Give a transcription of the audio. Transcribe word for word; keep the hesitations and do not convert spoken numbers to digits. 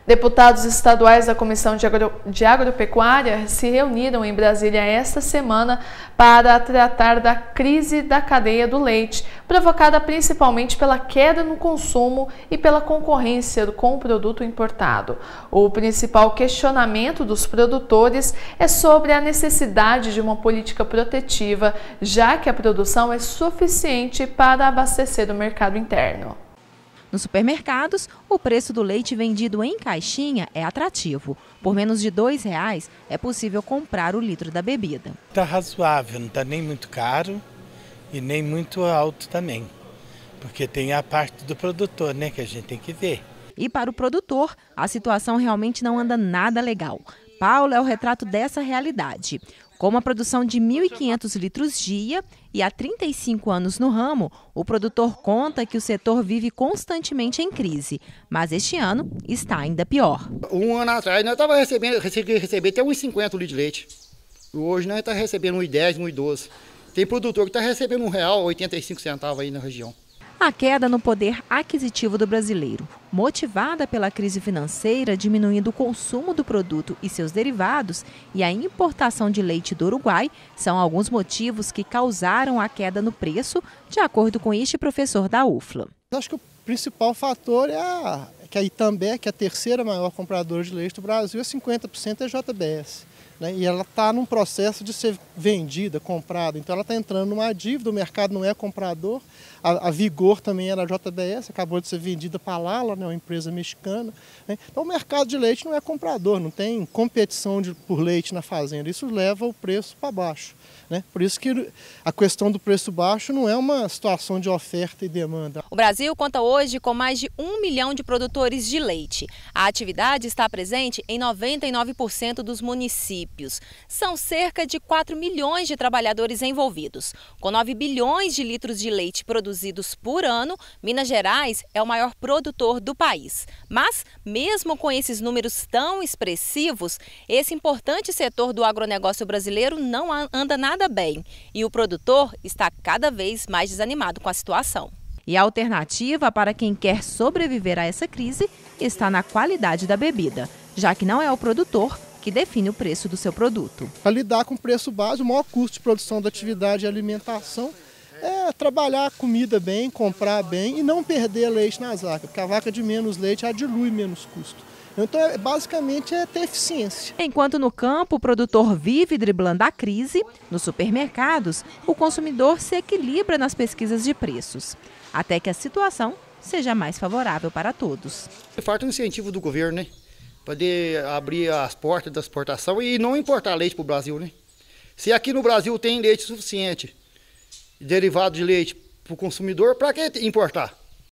Deputados estaduais da Comissão de, Agro... de Agropecuária se reuniram em Brasília esta semana para tratar da crise da cadeia do leite, provocada principalmente pela queda no consumo e pela concorrência com o produto importado. O principal questionamento dos produtores é sobre a necessidade de uma política protetiva, já que a produção é suficiente para abastecer o mercado interno. Nos supermercados, o preço do leite vendido em caixinha é atrativo. Por menos de dois reais é possível comprar o litro da bebida. Está razoável, não está nem muito caro e nem muito alto também. Porque tem a parte do produtor, né, que a gente tem que ver. E para o produtor, a situação realmente não anda nada legal. Paulo é o retrato dessa realidade. Com uma produção de mil e quinhentos litros dia e há trinta e cinco anos no ramo, o produtor conta que o setor vive constantemente em crise. Mas este ano está ainda pior. Um ano atrás nós estávamos recebendo, recebendo até uns cinquenta litros de leite. Hoje nós estamos recebendo uns dez, uns doze. Tem produtor que está recebendo um real e oitenta e cinco centavos aí na região. A queda no poder aquisitivo do brasileiro, motivada pela crise financeira, diminuindo o consumo do produto e seus derivados, e a importação de leite do Uruguai, são alguns motivos que causaram a queda no preço, de acordo com este professor da U F L A. Acho que o principal fator é a, que a Itambé, que é a terceira maior compradora de leite do Brasil, é cinquenta por cento é J B S. Né? E ela está num processo de ser vendida, comprada, então ela está entrando numa dívida, o mercado não é comprador. A, a Vigor também era J B S, acabou de ser vendida para a Lala, né, uma empresa mexicana. Né? Então o mercado de leite não é comprador, não tem competição de, por leite na fazenda, isso leva o preço para baixo. Né? Por isso que a questão do preço baixo não é uma situação de oferta e demanda. O Brasil conta hoje com mais de um milhão de produtores de leite. A atividade está presente em noventa e nove por cento dos municípios. São cerca de quatro milhões de trabalhadores envolvidos. Com nove bilhões de litros de leite produzidos por ano, Minas Gerais é o maior produtor do país. Mas, mesmo com esses números tão expressivos, esse importante setor do agronegócio brasileiro não anda nada bem e o produtor está cada vez mais desanimado com a situação. E a alternativa para quem quer sobreviver a essa crise está na qualidade da bebida, já que não é o produtor que define o preço do seu produto. Para lidar com o preço base, o maior custo de produção da atividade e alimentação é trabalhar a comida bem, comprar bem e não perder leite nas vacas, porque a vaca de menos leite ela dilui menos custo. Então, basicamente, é ter eficiência. Enquanto no campo o produtor vive driblando a crise, nos supermercados o consumidor se equilibra nas pesquisas de preços, até que a situação seja mais favorável para todos. Falta um incentivo do governo, né? Poder abrir as portas da exportação e não importar leite para o Brasil, né? Se aqui no Brasil tem leite suficiente, derivado de leite para o consumidor, para que importar?